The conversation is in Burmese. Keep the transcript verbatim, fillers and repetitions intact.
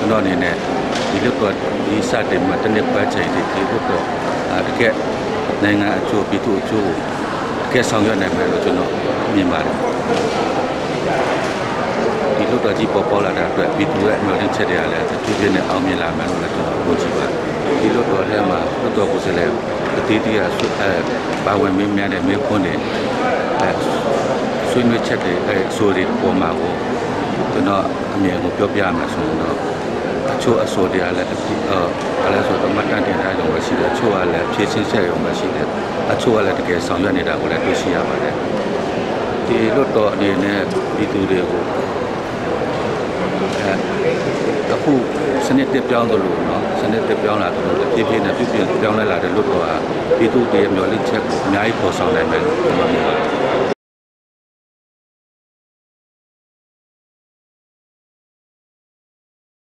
ကျွန်တော်အနေနဲ့ဒီလွတ်တော်ဒီစတင်မှာတနည်းပတ်ချိန်ဒီလွတ်တော်တကယ်နိုင်ငံအကျိုးပြည်သူအကျိုးတကယ်ဆောင်ရွက်နိုင်မယ်လို့ကျွန်တော်မြင်ပါတယ်ဒီလွတ်တော်ကြီးပေါ်ပေါ်လာတဲ့အတွက်ပြည်သူရဲ့အမျှော်လင့်ချက်တွေကလည်းသူပြည့်နဲ့အောင်မြင်လာမယ်လို့လည်းကျွန်တော်ပြောချင်ပါတယ်ဒီလွတ်တော်ထဲမှာလွတ်တော်ကိုယ်စားလှယ်အသီးသီးကအဲပါဝင်မင်းများတဲ့မင်းခွန်းတွေအဲဆွေးနွေးချက်တွေအဲဆိုတွေပေါ်မှာကိုကျွန်တော်အမြင်ကိုပြောပြရမှာဆိုတော့အချို့အဆိုတွေကလည်းအဲအဲဆိုတော့မတန်တင်ထားကြုံပဲရှိတယ်အချို့ကလည်းဖြည့်ချင်းချက်ရုံပဲရှိတယ်အချို့ကလည်းတကယ်ဆောင်ရွက်နေတာကိုလည်းတွေ့ရှိရပါတယ်ဒီလွတ်တော်အနေနဲ့ပြည်သူတွေကိုအဲအခုစနစ်တက်ပြောင်းသလိုနော်စနစ်တက်ပြောင်းလာသလိုဖြည်းဖြည်းနဲ့ပြုပြင်ပြောင်းလဲလာတဲ့လွတ်တော်ဟာပြည်သူတွေမျှော်လင့်ချက်ကိုအများကြီးပေါ်ဆောင်နိုင်မယ်လို့ကျွန်တော်မြင်ပါတယ်